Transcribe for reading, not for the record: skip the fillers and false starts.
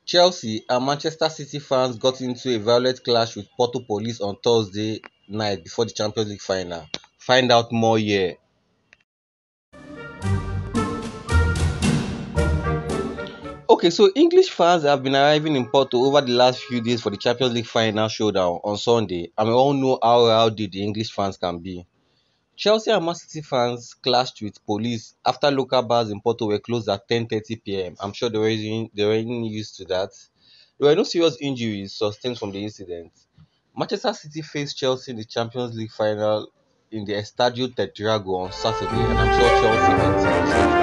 Chelsea and Manchester City fans got into a violent clash with Porto police on Thursday night before the Champions League final. Find out more here. Okay, so English fans have been arriving in Porto over the last few days for the Champions League final showdown on Sunday, and we all know how rowdy the English fans can be. Chelsea and Man City fans clashed with police after local bars in Porto were closed at 10:30 p.m. I'm sure they were used to that. There were no serious injuries sustained from the incident. Manchester City faced Chelsea in the Champions League final in the Estadio de Dragao on Saturday, and I'm sure Chelsea beat it.